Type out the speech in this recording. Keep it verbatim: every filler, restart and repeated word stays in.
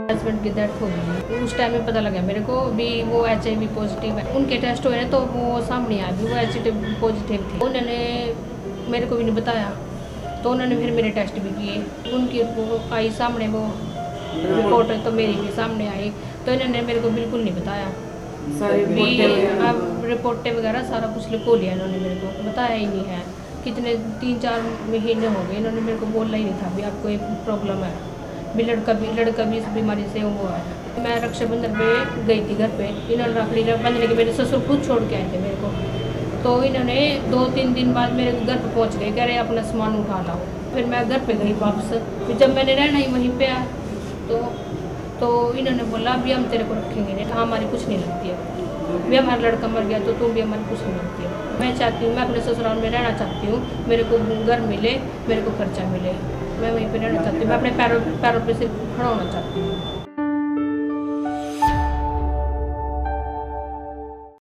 Husband की death हो गई, उस टाइम में पता लगा मेरे को भी वो एच आई वी पॉजिटिव है। उनके टेस्ट हुए तो वो सामने आया भी वो एच आई वी पॉजिटिव थे। उन्होंने मेरे को भी नहीं बताया, तो उन्होंने फिर मेरे टेस्ट भी किए। उनकी वो आई सामने वो रिपोर्ट, तो मेरी भी सामने आई, तो इन्होंने मेरे को बिल्कुल नहीं बताया। भी अब रिपोर्टें वगैरह सारा कुछ लिखो लिया इन्होंने, मेरे को बताया ही नहीं है। कितने तीन चार महीने हो गए, इन्होंने मेरे को बोलना ही नहीं था भी आपको एक प्रॉब्लम है, भी लड़का भी लड़का भी इस बीमारी से वो है। मैं रक्षाबंधन पे गई थी घर पे, इन्होंने रखड़ी बंधने के मेरे ससुर खुद छोड़ के आए थे मेरे को, तो इन्होंने दो तीन दिन बाद मेरे घर पे पहुंच गए, कह रहे अपना सामान उठा लाओ। फिर मैं घर पे गई वापस, फिर जब मैंने रहना ही वहीं पे आया तो तो इन्होंने बोला अभी हम तेरे को रखेंगे नहीं, हाँ हमारी कुछ नहीं लगती है, भी हमारा लड़का मर गया तो तुम भी हमारी कुछ नहीं लगती है। मैं चाहती हूँ, मैं अपने ससुराल में रहना चाहती हूँ, मेरे को घर मिले, मेरे को खर्चा मिले, मैं वहीं पे रहना चाहती हूँ, मैं अपने पैरों पैरों पे सिर्फ खड़ा होना चाहती हूँ।